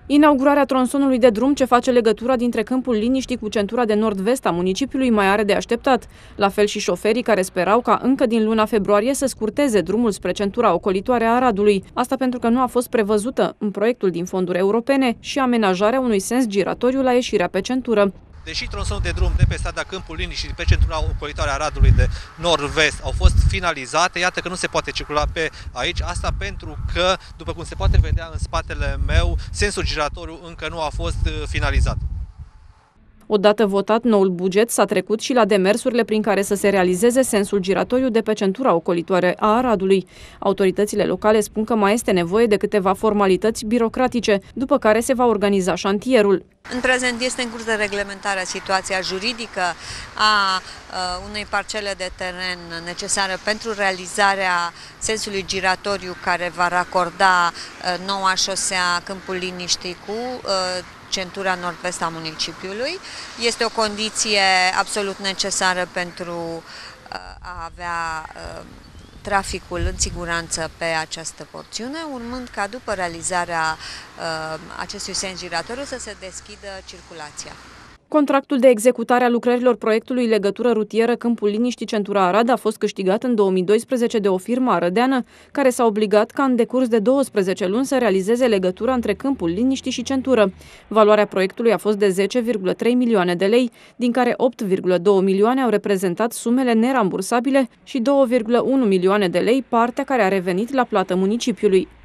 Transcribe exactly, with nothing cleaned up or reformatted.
Inaugurarea tronsonului de drum ce face legătura dintre Câmpul Liniștii cu centura de nord-vest a municipiului mai are de așteptat. La fel și șoferii care sperau ca încă din luna februarie să scurteze drumul spre centura ocolitoare a Aradului. Asta pentru că nu a fost prevăzută în proiectul din fonduri europene și amenajarea unui sens giratoriu la ieșirea pe centură. Deși tronsonul de drum de pe strada Câmpul Liniștii pe centura ocolitoare a Aradului de nord-vest au fost finalizate, iată că nu se poate circula pe aici, asta pentru că, după cum se poate vedea în spatele meu, sensul giratoriu încă nu a fost finalizat. Odată votat noul buget, s-a trecut și la demersurile prin care să se realizeze sensul giratoriu de pe centura ocolitoare a Aradului. Autoritățile locale spun că mai este nevoie de câteva formalități birocratice, după care se va organiza șantierul. În prezent este în curs de reglementare situația juridică a unei parcele de teren necesară pentru realizarea sensului giratoriu care va racorda noua șosea Câmpul Liniștii cu centura nord-vest a municipiului. Este o condiție absolut necesară pentru a avea traficul în siguranță pe această porțiune, urmând ca după realizarea acestui sens giratoriu să se deschidă circulația. Contractul de executare a lucrărilor proiectului legătură rutieră Câmpul Liniștii centura Arad a fost câștigat în două mii doisprezece de o firmă arădeană care s-a obligat ca în decurs de douăsprezece luni să realizeze legătura între Câmpul Liniștii și centură. Valoarea proiectului a fost de zece virgulă trei milioane de lei, din care opt virgulă doi milioane au reprezentat sumele nerambursabile și două virgulă unu milioane de lei partea care a revenit la plată municipiului.